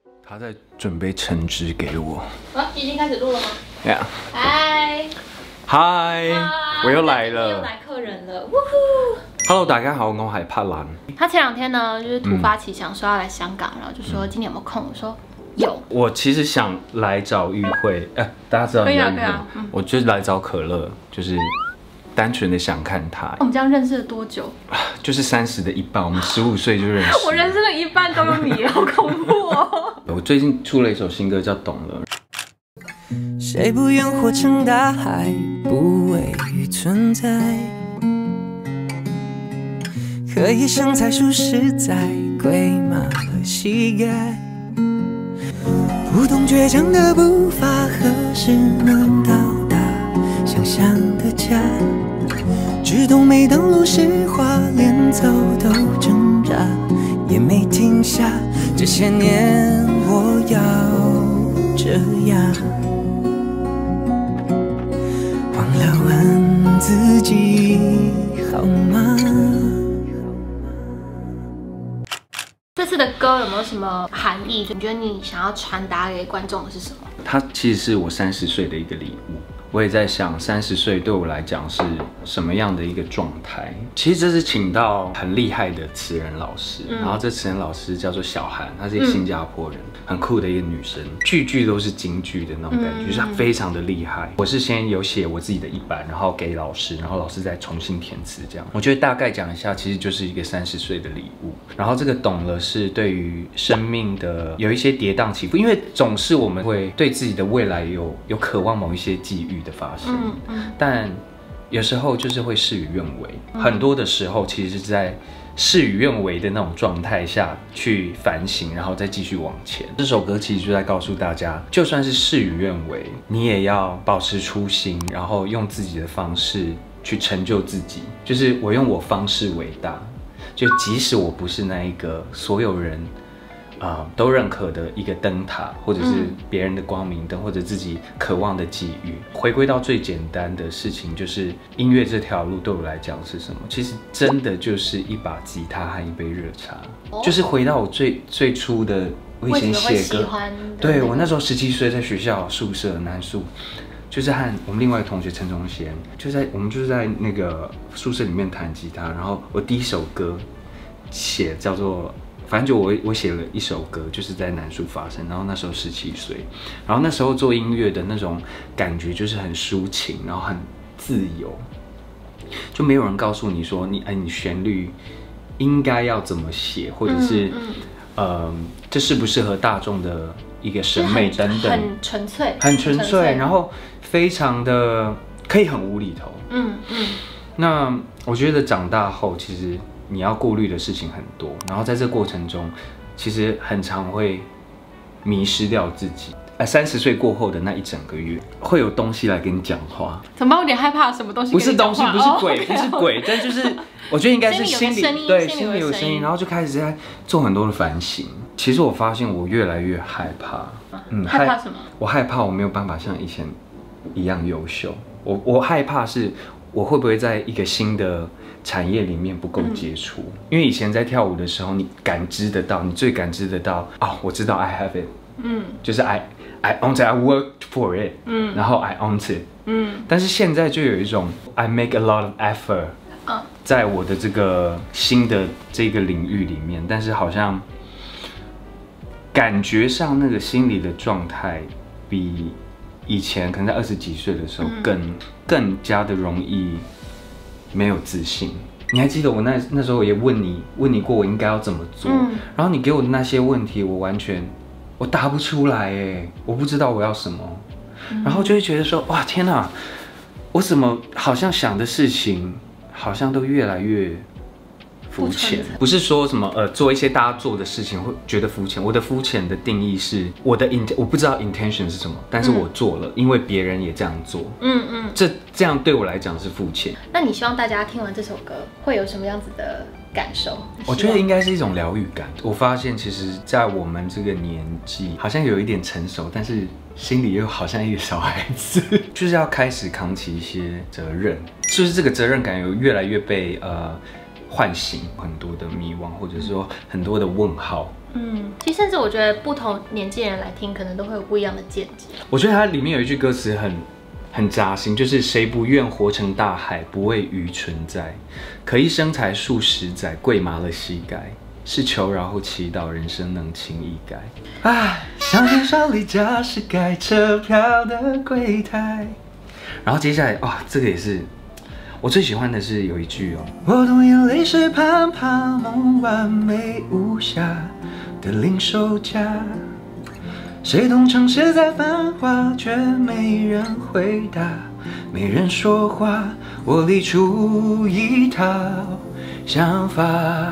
他在准备橙汁给我。 啊，已经开始录了吗？ 对啊。 嗨， 我又来了。 又来客人了，呜呼 Hello， 大家好，我係柏蘭。 他前2天呢，就是突发奇想说要来香港，然后就说今年有没有空？我说有。 我其实想来找玉慧，大家知道你叫玉慧吗？我就是来找可乐，就是单纯的想看他。 我们这样认识了多久？ 就是30的一半，我们15岁就认识。 我人生的一半都有你，好恐怖哦！ 我最近出了一首新歌叫《懂了》。 谁不愿活成大海，不畏于存在？可以生财树实在，跪麻了膝盖。不懂倔强的步伐，何时能到达想象的家？只懂每当路是花，连走都挣扎，也没停下。这些年我要这样，忘了问自己好吗？ 这次的歌有没有什么含义？你觉得你想要传达给观众的是什么？ 它其实是我30岁的一个礼物。我也在想，30岁对我来讲是什么样的一个状态？其实这是请到很厉害的词人老师，然后这词人老师叫做小韩，她是一个新加坡人，很酷的一个女生，句句都是金句的那种感觉，就是她非常的厉害。我是先有写我自己的一版，然后给老师，然后老师再重新填词，这样。我觉得大概讲一下，其实就是一个30岁的礼物。然后这个懂了是对于生命的有一些跌宕起伏，因为总是我们会对自己的未来有渴望某一些际遇的发生，但有时候就是会事与愿违。很多的时候其实是在事与愿违的那种状态下去反省，然后再继续往前。这首歌其实就在告诉大家，就算是事与愿违，你也要保持初心，然后用自己的方式去成就自己。就是我用我方式伟大，就即使我不是那一个所有人都认可的一个灯塔，或者是别人的光明灯，或者自己渴望的际遇。回归到最简单的事情，就是音乐这条路对我来讲是什么？其实真的就是一把吉他和一杯热茶。就是回到我最初的，我以前写歌，对，我那时候17岁，在学校宿舍南宿，就是和我们另外一个同学陈忠贤，我们就是在那个宿舍里面弹吉他，然后我第一首歌写叫做。反正就我写了一首歌，就是在南树发生，然后那时候17岁，然后那时候做音乐的那种感觉就是很抒情，然后很自由，就没有人告诉你说你旋律应该要怎么写，或者是这适不适合大众的一个审美等等， 很纯粹， 很纯粹，然后非常的可以很无厘头。那我觉得长大后其实。你要顾虑的事情很多，然后在这过程中，其实很常会迷失掉自己。30岁过后的那一整个月，会有东西来跟你讲话。 怎么办？我有点害怕，什么东西？ 不是东西，不是鬼，不是鬼，但就是我觉得应该是心里对心里有声音，然后就开始在做很多的反省。其实我发现我越来越害怕， 害怕什么？ 我害怕我没有办法像以前一样优秀。我害怕是我会不会在一个新的产业里面不够接触，因为以前在跳舞的时候，你感知得到，你最感知得到我知道 I have it，就是 I own it，I work for it，然后 I own it，但是现在就有一种 I make a lot of effort，在我的这个新的这个领域里面，但是好像感觉上那个心理的状态比以前可能在20几岁的时候更加的容易。没有自信，你还记得我那时候也问你过我应该要怎么做，然后你给我的那些问题，我答不出来哎，我不知道我要什么，然后就会觉得说哇天哪，我怎么好像想的事情好像都越来越肤浅，不是说什么做一些大家做的事情会觉得肤浅。我的肤浅的定义是我不知道 intention 是什么，但是我做了，因为别人也这样做。这样对我来讲是肤浅。 那你希望大家听完这首歌会有什么样子的感受？ 我觉得应该是一种疗愈感。我发现其实，在我们这个年纪，好像有一点成熟，但是心里又好像一个小孩子，就是要开始扛起一些责任。就是这个责任感有越来越被唤醒，很多的迷惘，或者说很多的问号， 其实甚至我觉得不同年纪的人来听，可能都会有不一样的见解。 我觉得它里面有一句歌词很扎心，就是谁不愿活成大海，不为鱼存在，可一生才数十载，跪麻了膝盖，是求饶后祈祷，人生能轻易改。 唉，想念手里驾驶改车票的柜台。 然后接下来哇，这个也是我最喜欢的是有一句哦， 我懂眼泪是攀爬梦完美无瑕的零售价，谁懂城市在繁华却没人回答，没人说话，我理出一套想法，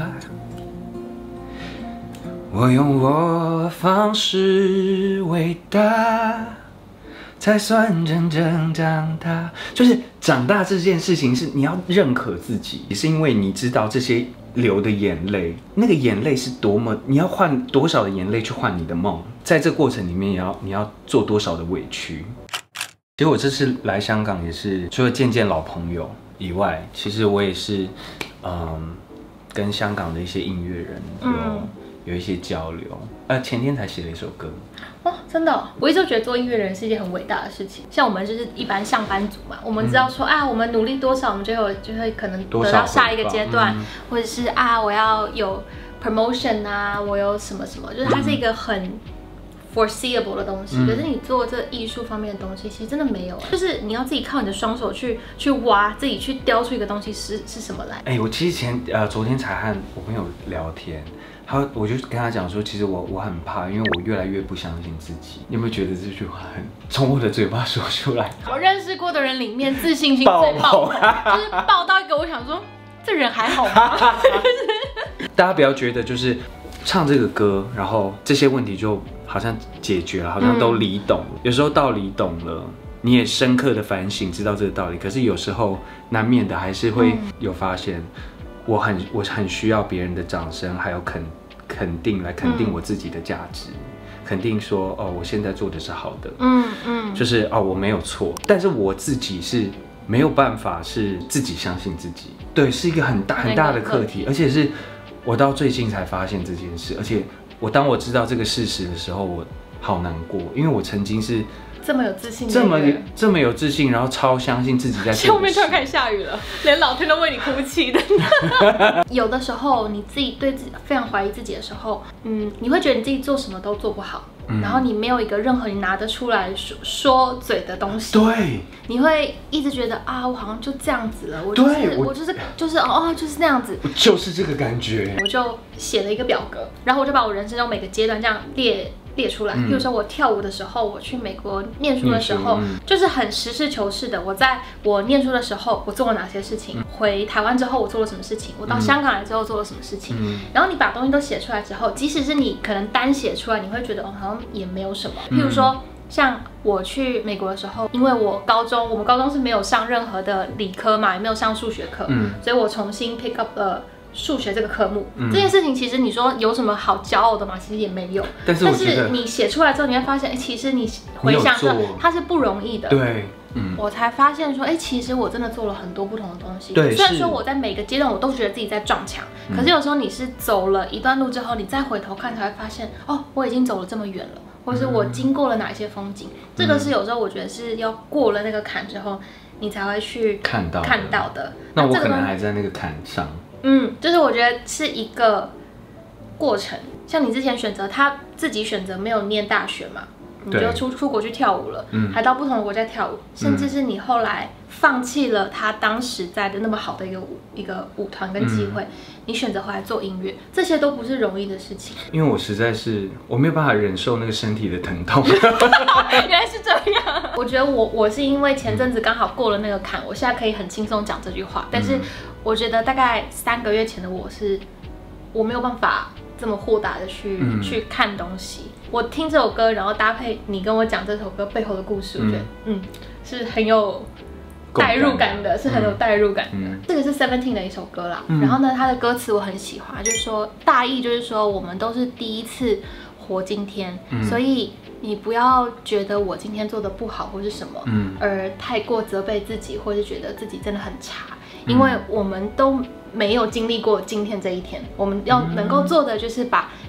我用我方式伟大，才算真正长大。 就是长大这件事情是你要认可自己，也是因为你知道这些流的眼泪，那个眼泪是多么，你要换多少的眼泪去换你的梦，在这过程里面你要做多少的委屈。其实我这次来香港也是除了见见老朋友以外，其实我也是跟香港的一些音乐人有一些交流。前天才写了一首歌。 哦，真的哦，我一直都觉得做音乐人是一件很伟大的事情。像我们就是一般上班族嘛，我们知道说我们努力多少，我们就会可能得到下一个阶段，或者是我要有 promotion 啊，我有什么什么，就是它是一个很 foreseeable 的东西。可是你做这艺术方面的东西，其实真的没有，就是你要自己靠你的双手去挖，自己去雕出一个东西是什么来。 我其实昨天才和我朋友聊天。我就跟他讲说，其实我很怕，因为我越来越不相信自己。你有没有觉得这句话很从我的嘴巴说出来？ 我认识过的人里面，自信心最爆棚，就是爆到一个我想说，这人还好吗？ 大家不要觉得就是唱这个歌，然后这些问题就好像解决了，好像都理懂了。有时候道理懂了，你也深刻的反省，知道这个道理。可是有时候难免的还是会有发现。我很需要别人的掌声，还有肯定来肯定我自己的价值，肯定说我现在做的是好的，就是我没有错，但是我自己是没有办法是自己相信自己，对，是一个很大的课题，而且是我到最近才发现这件事，而且当我知道这个事实的时候，我好难过，因为我曾经是。 这么有自信， 这么有自信，然后超相信自己在做。 后面突然开始下雨了，连老天都为你哭泣的。有的时候你自己对自己非常怀疑自己的时候，你会觉得你自己做什么都做不好，然后你没有一个任何你拿得出来说嘴的东西。 对， 你会一直觉得我好像就这样子了，我就是那样子， 我就是这个感觉。 我就写了一个表格，然后我就把我人生中每个阶段这样列出来，譬如说我跳舞的时候，我去美国念书的时候，就是很实事求是的。我在我念书的时候，我做了哪些事情？回台湾之后，我做了什么事情？我到香港来之后做了什么事情？然后你把东西都写出来之后，即使是你可能单写出来，你会觉得好像也没有什么。譬如说，像我去美国的时候，因为我们高中是没有上任何的理科嘛，也没有上数学课，所以我重新 pick up 了。数学这个科目，这件事情其实你说有什么好骄傲的吗？其实也没有。但是你写出来之后，你会发现，其实你回想着它是不容易的。 对， 我才发现说，其实我真的做了很多不同的东西。 对， 虽然说我在每个阶段我都觉得自己在撞墙，可是有时候你是走了一段路之后，你再回头看才会发现，我已经走了这么远了，或者是我经过了哪一些风景。这个是有时候我觉得是要过了那个坎之后，你才会去看到的。 那我可能还在那个坎上。 就是我觉得是一个过程，像你之前他自己选择没有念大学嘛，你就出国去跳舞了，还到不同的国家跳舞，甚至是你后来放弃了他当时在的那么好的一个舞团跟机会，你选择回来做音乐，这些都不是容易的事情。 因为我实在是没有办法忍受那个身体的疼痛。 原来是这样。我觉得我是因为前阵子刚好过了那个坎，我现在可以很轻松讲这句话，但是我觉得大概3个月前的我没有办法这么豁达的去看东西。我听这首歌，然后搭配你跟我讲这首歌背后的故事，我觉得是很有代入感的，是很有代入感的。这个是 Seventeen 的一首歌啦，然后呢，它的歌词我很喜欢，就是说大意就是说我们都是第一次活今天，所以你不要觉得我今天做的不好或是什么，而太过责备自己，或是觉得自己真的很差，因为我们都没有经历过今天这一天，我们要能够做的就是把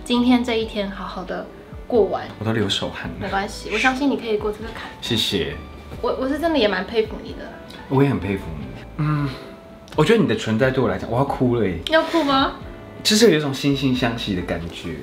今天这一天好好的过完。 我都流手汗了。 没关系，我相信你可以过这个坎。 谢谢。 我是真的也蛮佩服你的。 我也很佩服你。我觉得你的存在对我来讲，我要哭了耶。 要哭吗？ 就是有一种惺惺相惜的感觉。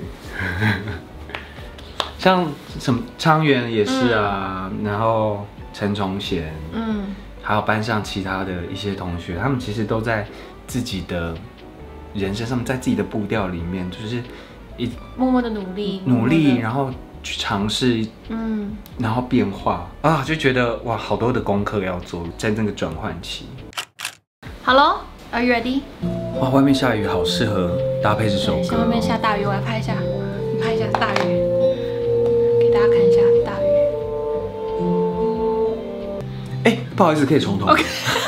像什么昌元也是啊，然后陈崇贤，还有班上其他的一些同学，他们其实都在自己的人生上，在自己的步调里面，就是默默的努力， 然后去尝试，然后变化啊，就觉得哇，好多的功课要做，在那个转换期。 好咯 ，Are you ready？ 哇，外面下雨，好适合搭配这首歌。 像外面下大雨，我来拍一下，你拍一下大雨，给大家看一下大雨。 哎，不好意思，可以重头。 OK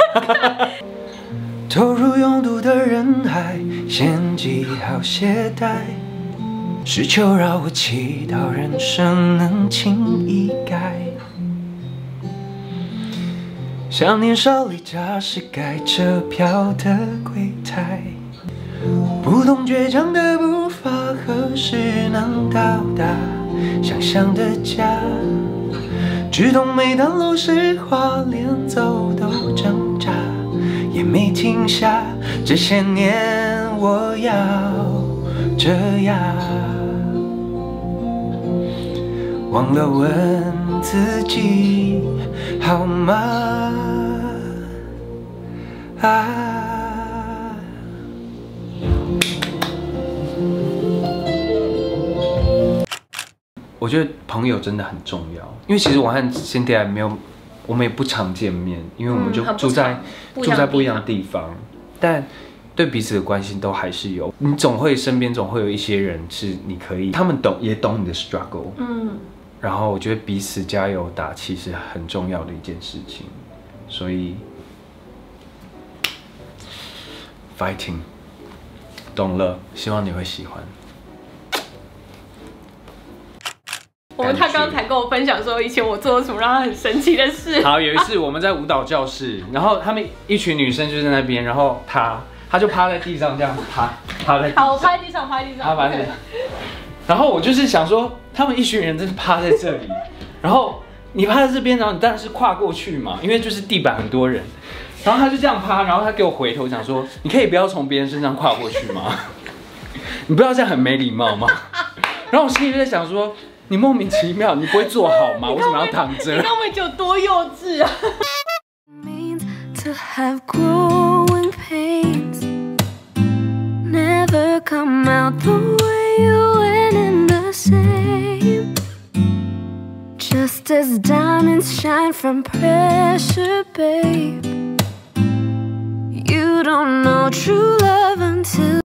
投入拥堵的人海，献祭好懈怠，是求饶我祈祷人生能轻易改。像年少里驾驶改车票的柜台，不懂倔强的步伐何时能到达想象的家，只懂每当落实话连走都挣扎，也没停下。这些年我要这样，忘了问自己好吗？ 我觉得朋友真的很重要，因为其实我和 Cynthia 没有，我们也不常见面，因为我们就住在不一样的地方，但对彼此的关心都还是有。你总会身边总会有一些人是你可以，他们也懂你的 struggle，然后我觉得彼此加油打气是很重要的一件事情，所以 fighting， 懂了，希望你会喜欢。 他刚才跟我分享说，以前我做了什么让他很生气的事。 好，有一次我们在舞蹈教室，然后他们一群女生就在那边，然后他就趴在地上这样趴在地上。 好，我趴在地上， 他趴在地上。然后我就是想说，他们一群人真是趴在这里，然后你趴在这边，然后你当然是跨过去嘛，因为就是地板很多人。然后他就这样趴，然后他给我回头讲说，你可以不要从别人身上跨过去吗？你不要这样很没礼貌吗？然后我心里就在想说，你莫名其妙，你不会坐好吗？为什么要躺着？ 你看我有多幼稚啊！ To have growing pains never come out the way you went in the same. Just as diamonds shine from pressure, babe. You don't know true love until